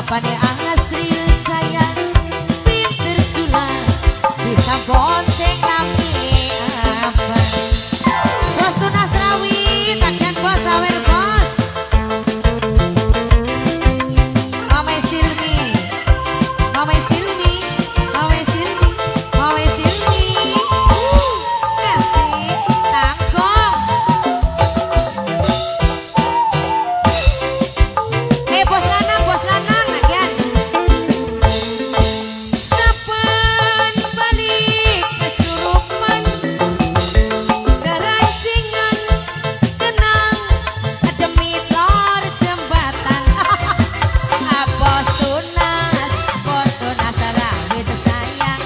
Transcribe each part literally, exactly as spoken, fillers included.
bapaknya asri sayang pinter sulap bisa bonceng kami apa bos tunas rawi takkan bos sawer bos Mama Silmi Mama Silmi Mama Silmi Mama Silmi kasih tangkong hei bos lanang bos lanang agian sapan balik kesurupan kerancingan kenang demi lor jembatan bos tunas bos tunas rawit sayang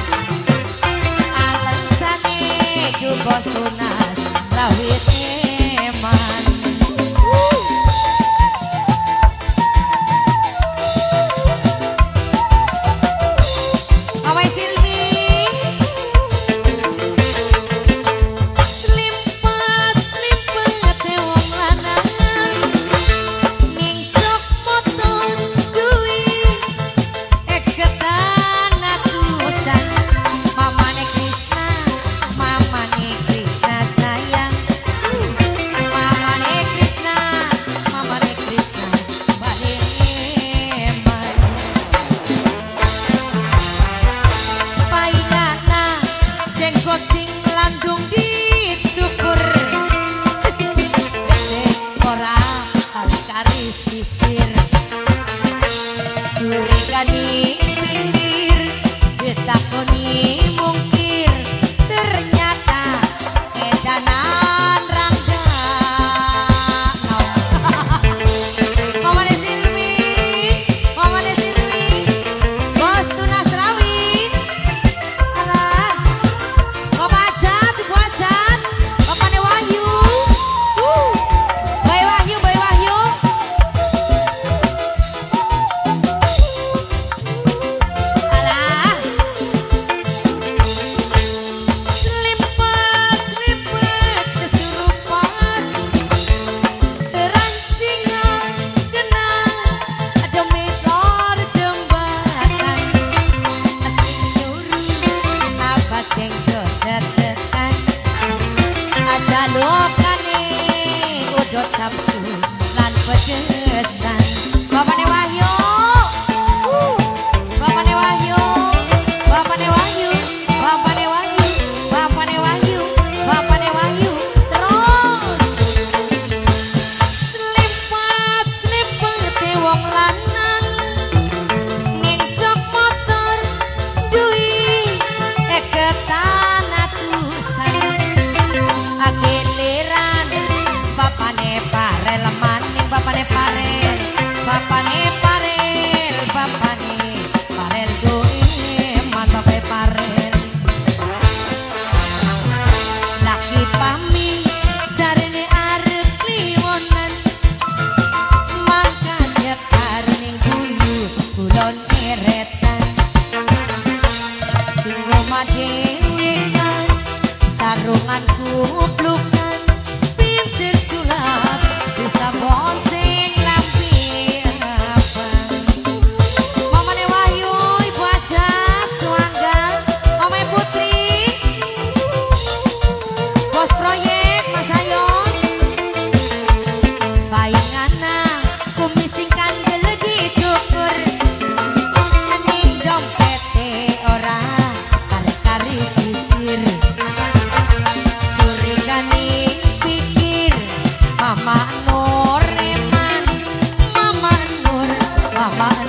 alasannya ku bos tunas rawit eman Awai Silmi Slimpat slimpat wong lanang ngingcok motor duit eketan atusan mamane Krisna mamane Krisna sayang mamane Krisna mamane Krisna balik eman paingana jenggot sing landung dicukur ora kari sisir surigani pinggir ditakoni mungkir ternyata edanan rangga Mamane Silmi Mamane Silmi bos tunas rawit alah Bapak Ajat Ibu Ajat Bapaknya Wahyu uh. Bayi Wahyu Bayi Wahyu alah selimpat selimpat kesurupan rancingan kenang demi lor jembatan asing nyuruh apa cengkok detekan ada lokane udut samsu lan pedesan bapaknya Wahyu uh. bapaknya Wahyu bapaknya Wahyu bapaknya Wahyu bapaknya Wahyu bapaknya Wahyu terus selimpat selimpat wong lanang ngingcok motor duit eketan atusan agiliran bapane parel maning bapane parel bapane parel bapane parel duit man bapane parel laki pami jarene arep liwonan maka jekar ning guyu kulon eretan sing omah dhewean sarungan kuplukan pinter sulap bisa bonceng lampi abang Mamane Wahyu Ibu Ajat Suangga Mama Putri bos proyek Mas Ayon paingana kumis sing kandel dicukur ning dompete ora kari-kari sisir surigani pikir Mama Nur Reman Mama Nur Mama